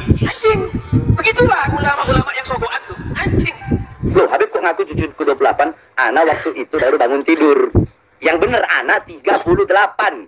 Anjing. Begitulah ulama-ulama yang sogokan tuh. Anjing. Loh, Habib kok ngaku cucu ke-28? Ana waktu itu baru bangun tidur. Yang bener Ana 38.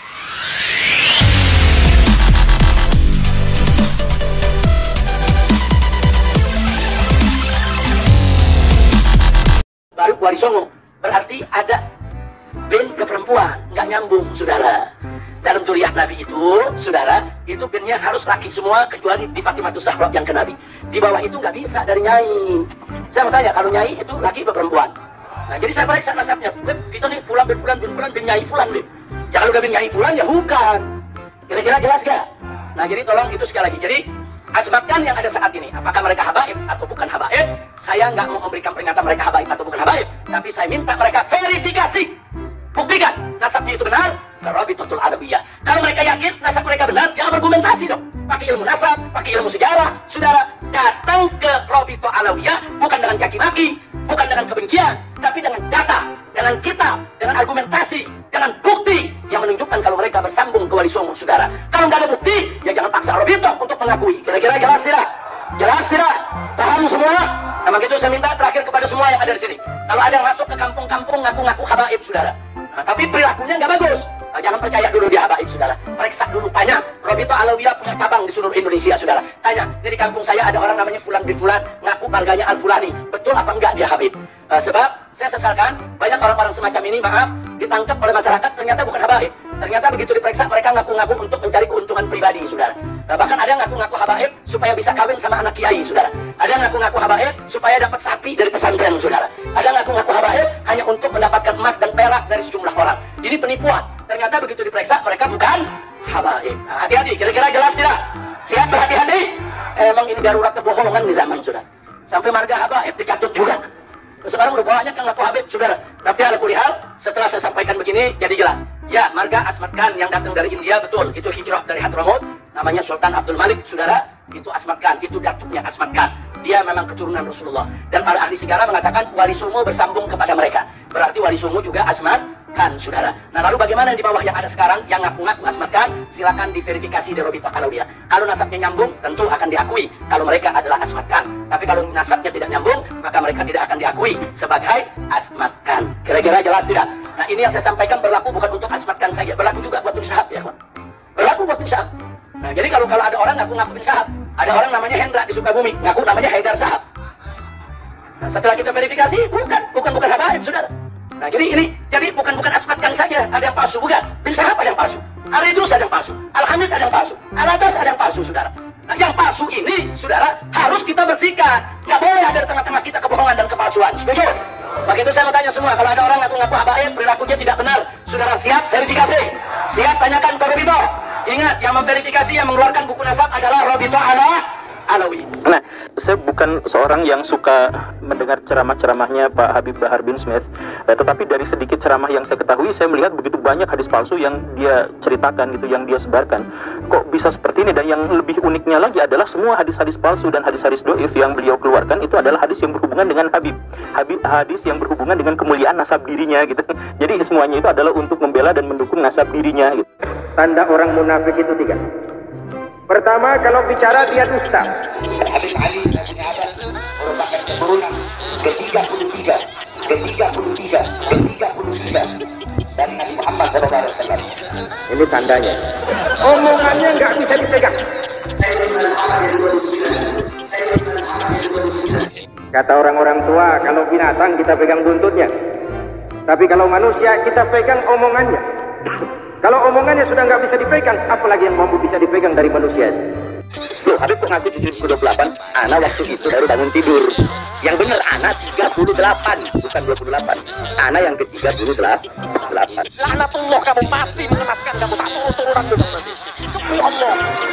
Baru Wali Songo, berarti ada bin ke perempuan, nggak nyambung, saudara. Dalam zuriat Nabi itu, saudara, itu binnya harus laki semua kecuali di Fatimatus Zahra yang ke Nabi. Di bawah itu nggak bisa dari Nyai. Saya mau tanya, kalau Nyai itu laki atau perempuan? Nah, jadi saya periksa nasabnya. Kita nih Fulan bin Fulan bin Fulan bin Nyai Fulan bin. Ya kalau udah bin Nyai Fulan ya bukan. Kira-kira jelas gak? Nah, jadi tolong itu sekali lagi. Jadi asbatkan yang ada saat ini, apakah mereka habaib atau bukan habaib? Saya nggak mau memberikan peringatan mereka habaib atau bukan habaib, tapi saya minta mereka verifikasi, buktikan nasabnya itu benar ke Rabitatul Alawiyah. Kalau mereka yakin nasab mereka benar, ya argumentasi dong, pakai ilmu nasab, pakai ilmu sejarah. Saudara datang ke Rabitatul Alawiyah bukan dengan caci maki, bukan dengan kebencian, tapi dengan data, dengan kitab, dengan argumentasi, dengan bukti yang menunjukkan kalau mereka bersambung ke Wali Songo, saudara. Kalau nggak ada bukti, ya jangan paksa Rabitoh untuk mengakui. Kira-kira jelas tidak? Jelas tidak? Paham semua? Nah, begitu saya minta terakhir kepada semua yang ada di sini. Kalau ada yang masuk ke kampung-kampung ngaku-ngaku habaib, saudara. Nah, tapi perilakunya nggak bagus. Nah, jangan percaya dulu dia habaib, saudara. Periksa dulu, tanya. Rabitatul Alawiyah punya cabang di seluruh Indonesia, saudara. Tanya, di kampung saya ada orang namanya Fulan bin Fulan, ngaku marganya Al-Fulani. Betul apa enggak dia habib? Sebab saya sesalkan banyak orang-orang semacam ini, maaf, ditangkap oleh masyarakat ternyata bukan habaib. Ternyata begitu diperiksa mereka ngaku-ngaku untuk mencari keuntungan pribadi, saudara. Bahkan ada yang ngaku-ngaku habaib supaya bisa kawin sama anak kiai, saudara. Ada yang ngaku-ngaku habaib supaya dapat sapi dari pesantren, saudara. Ada yang ngaku-ngaku habaib hanya untuk mendapatkan emas dan perak dari sejumlah orang. Ini penipuan. Ternyata begitu diperiksa mereka bukan habaib. Nah, hati-hati, kira-kira jelas tidak? Siap berhati-hati? Emang ini darurat kebohongan di zaman, saudara. Sampai marga habaib dikatut juga. Sekarang udah banyak yang ngaku habib, saudara. Tapi ala kulihal, setelah saya sampaikan begini, jadi jelas. Ya, marga Asmat Khan yang datang dari India, betul. Itu hijrah dari Hadramaut, namanya Sultan Abdul Malik, saudara. Itu Asmat Khan, itu datuknya Asmat Khan. Dia memang keturunan Rasulullah. Dan para ahli sejarah mengatakan Wali Songo bersambung kepada mereka. Berarti Wali Songo juga Asmat Khan, saudara. Nah, lalu bagaimana di bawah yang ada sekarang, yang ngaku-ngaku Asmat Khan, silakan diverifikasi di Rabitatul Alawiyah. Kalau nasabnya nyambung, tentu akan diakui kalau mereka adalah Asmat Khan. Tapi kalau nasabnya tidak nyambung, maka mereka tidak akan diakui sebagai Asmat Khan. Kira-kira jelas tidak? Nah, ini yang saya sampaikan berlaku bukan untuk Asmat Khan saja, berlaku juga buat bin Syahab, ya, kawan. Berlaku buat bin Syahab. Nah, jadi kalau ada orang ngaku-ngaku bin Syahab, ada orang namanya Hendra di Sukabumi, ngaku namanya Haidar Syahab. Nah, setelah kita verifikasi, bukan habaib, saudara. Nah, jadi bukan Asmat Khan saja ada yang palsu, bukan. Bin Syahab ada yang palsu, Al-Idrus ada yang palsu, Al-Hamid ada yang palsu, Al-Abbas ada yang palsu, saudara. Nah, yang palsu ini, saudara, harus kita bersihkan. Nggak boleh ada di tengah-tengah kita kebohongan dan kepalsuan. Setuju? Begitu saya mau tanya semua, kalau ada orang ngaku-ngaku habaib, perilakunya tidak benar, saudara siap verifikasi? Siap tanyakan ke Rabitoh. Ingat, yang memverifikasi, yang mengeluarkan buku nasab adalah Rabitatul Alawiyah. Nah, saya bukan seorang yang suka mendengar ceramah-ceramahnya Pak Habib Bahar bin Smith, tetapi dari sedikit ceramah yang saya ketahui, saya melihat begitu banyak hadis palsu yang dia ceritakan gitu, yang dia sebarkan. Kok bisa seperti ini? Dan yang lebih uniknya lagi adalah semua hadis-hadis palsu dan hadis-hadis doif yang beliau keluarkan itu adalah hadis yang berhubungan dengan hadis yang berhubungan dengan kemuliaan nasab dirinya gitu. Jadi semuanya itu adalah untuk membela dan mendukung nasab dirinya gitu. Tanda orang munafik itu 3. Pertama, kalau bicara dia dusta. Habib Ali dan sahabat merupakan keturunan ke-33 dari Nabi Muhammad SAW. Ini tandanya. Omongannya nggak bisa dipegang. Kata orang-orang tua, kalau binatang kita pegang buntutnya. Tapi kalau manusia kita pegang omongannya. Kalau omongannya sudah nggak bisa dipegang, apalagi yang mampu bisa dipegang dari manusia. Loh, Habib kok ngaku cucu ke-28? Ana waktu itu baru bangun tidur. Yang bener Ana 38, bukan 28. Ana yang ke-38. Laknatullah, kamu mati mengenaskan kamu satu turunan dulu nanti. Demi Allah.